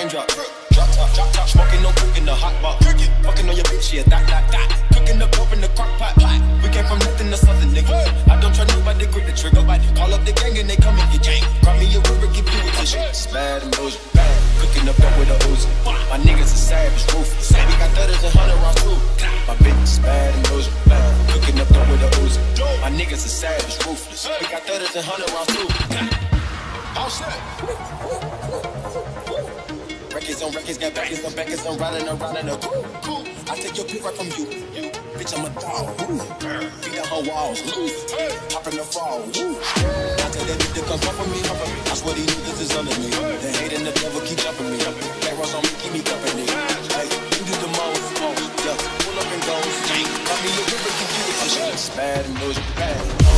Raindrop, drop top, smoking, no cooking, the hot pot. Fucking on your bitch, yeah, that. Cooking up dope in the crock pot. We came from nothing to something, nigga. I don't try nobody, grip the trigger. Call up the gang and they come and get gang. Call me a river, give you a tissue. It's bad and bullshit, bad. Cooking up dope with a Uzi. My niggas are savage, ruthless. We got 30s and 100 rounds too. My bitch is bad and bullshit, bad. Cooking up dope with a Uzi. My niggas are savage, ruthless. We got 30s and 100 rounds too. All set. Records on records, got backers on backers, I'm riding around in a cool. I take your pick right from you. Bitch, I'm a dog. Beat down her walls. Pop in the fall. I tell that bitch to come fuck with me. I swear these niggas is under me. The hate and the devil keep jumping me. That runs on me, keep me company. Hey, you do the most. Yeah, pull up and go. Call me a river, keep you with this shit. It's bad and those bad.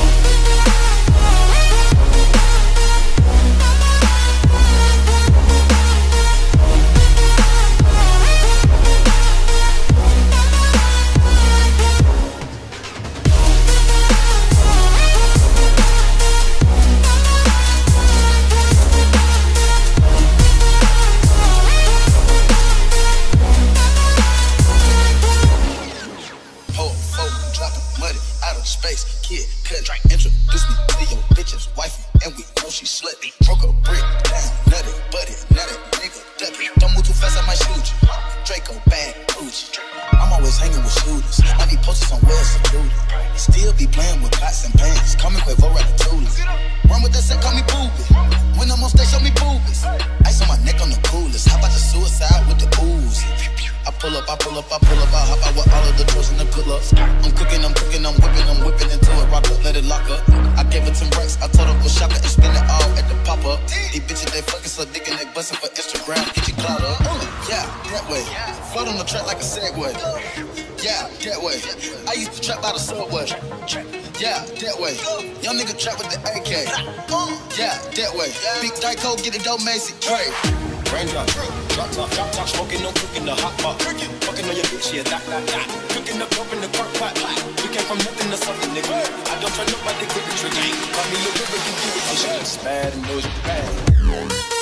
Kid, cut, introduce me to your bitch's wife, and we know she slutty. Broke a brick down, nutty, buddy, now that nigga ducky. Don't move too fast, I might shoot you. Draco, bad, Gucci. I'm always hanging with shooters. I be posted somewhere secluded. Still be playing with pots and pans. Call me Quavo Ratatouille. Run with that set, call me Booby. When I'm on stage, show me boobies. Ice on my neck on the coolest. How about the suicide with the booze? I pull up, I hop out with all of the drills and the pull-ups. I'm cooking, I'm whipping into it, rock up, let it lock up. I gave her 10 racks, I told her go shop it and spend it all at the pop-up. These bitches, they fucking so dick and they bustin' for Instagram, get your clout up. Yeah, that way. Float on the track like a Segway. Yeah, that way. I used to trap by the subway. Yeah, that way. Young nigga trap with the AK. Yeah, that way. Big Dyko, get it dope, Macy. Hey. Raindrop, drop top, smoking, no cooking, the hot pot. Fucking on your bitch, yeah, that. Cooking up dope in the crock pot. We came from nothing to something, nigga. I don't try nobody, grip the trigger. Call me a river, give you a tissue. It's bad and those bad.